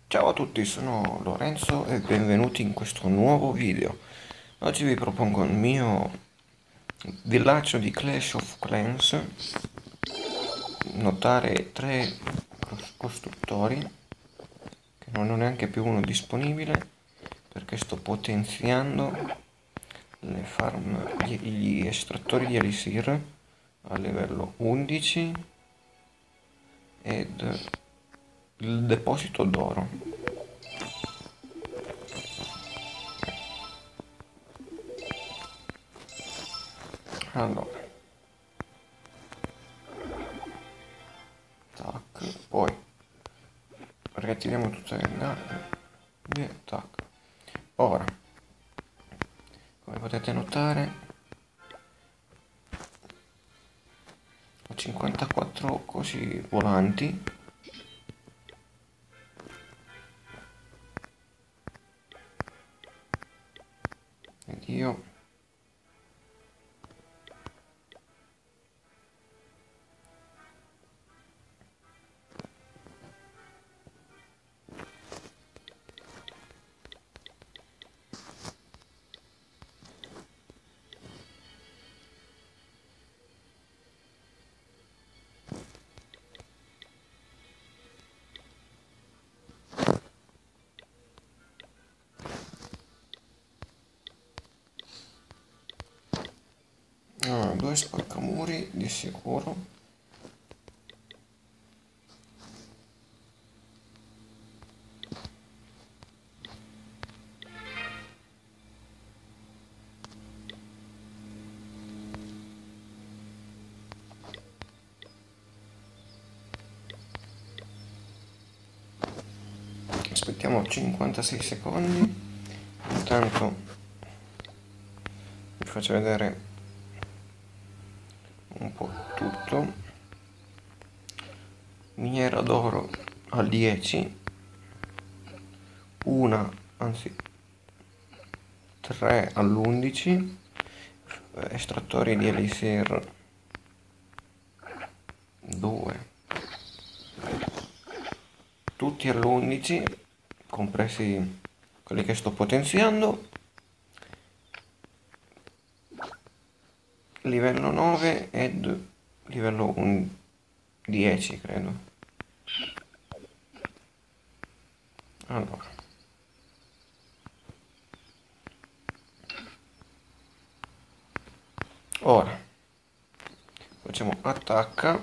Ciao a tutti, sono Lorenzo e benvenuti in questo nuovo video. Oggi vi propongo il mio villaggio di Clash of Clans. Notare tre costruttori, che non ho neanche più uno disponibile, perché sto potenziando le farm, gli estrattori di Elisir a livello 11 ed il deposito d'oro. Allora, tac, poi ritiriamo tutte le gabbie, tac. Ora, come potete notare, ho 54 cosi volanti. Ed io ho due spaccamuri di sicuro. Aspettiamo 56 secondi. Intanto vi faccio vedere un po' tutto. Miniera d'oro al 10, una, anzi 3 all'11, estrattori di Elisir 2, tutti all'11, compresi quelli che sto potenziando. Livello 9 ed livello 10 credo. Allora, ora facciamo attacca.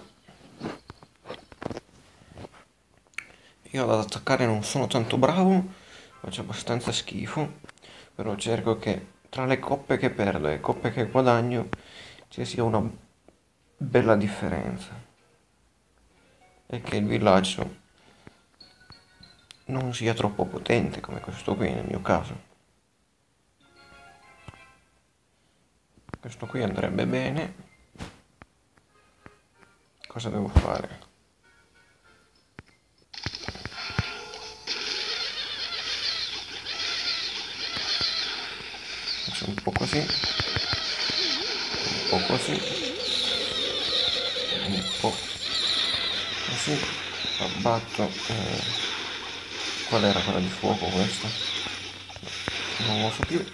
Io ad attaccare non sono tanto bravo, faccio abbastanza schifo, però cerco che tra le coppe che perdo e le coppe che guadagno ci sia una bella differenza e che il villaggio non sia troppo potente come questo qui nel mio caso. Questo qui andrebbe bene. Cosa devo fare? Faccio un po' così, un po' così, un po' così, abbatto. Qual era quella di fuoco questa? Non lo so più.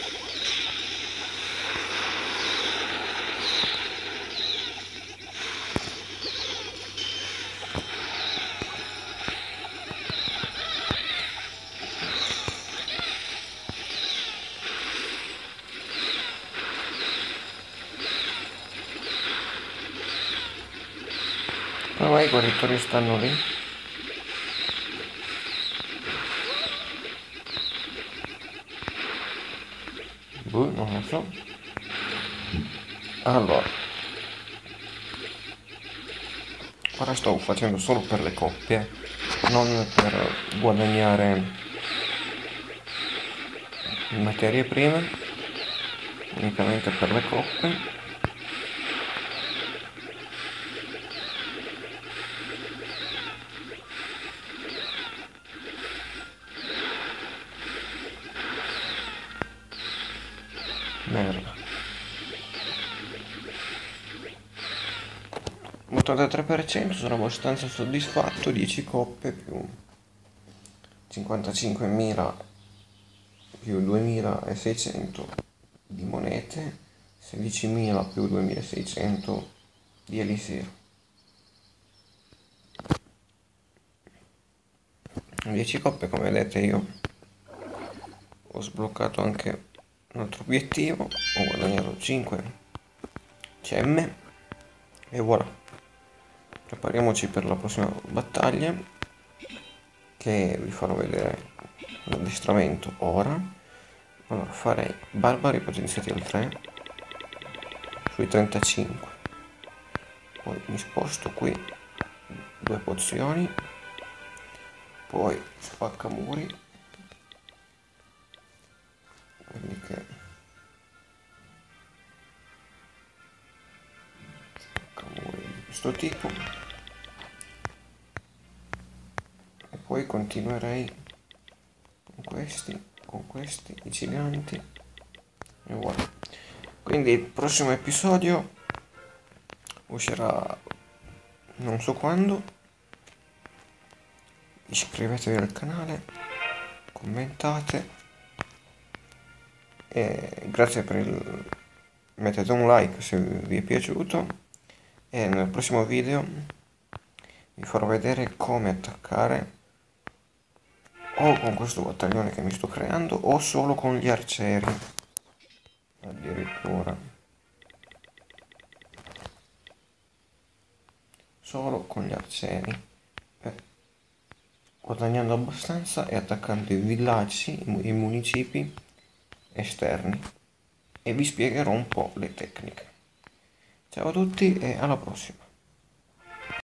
Come mai i guaritori stanno lì? Boh, non lo so. Allora, ora sto facendo solo per le coppie, non per guadagnare materie prime, unicamente per le coppe. Merda. 83%, sono abbastanza soddisfatto, 10 coppe più 55.000 più 2.600 di monete, 16.000 più 2.600 di elisir. 10 coppe, come vedete io ho sbloccato anche un altro obiettivo, ho guadagnato 5 CM e voilà. Prepariamoci per la prossima battaglia, che vi farò vedere l'addestramento ora. Allora, farei barbari potenziati al 3 sui 35, poi mi sposto qui, 2 pozioni, poi spaccamuri, quelli che spaccamuri di questo tipo, e poi continuerei con questi, i giganti, e voilà. Quindi il prossimo episodio uscirà non so quando. Iscrivetevi al canale, commentate e grazie per il... mettete un like se vi è piaciuto, e nel prossimo video vi farò vedere come attaccare o con questo battaglione che mi sto creando o solo con gli arcieri, addirittura solo con gli arcieri, guadagnando abbastanza e attaccando i villaggi, i municipi esterni, e vi spiegherò un po' le tecniche. Ciao a tutti e alla prossima!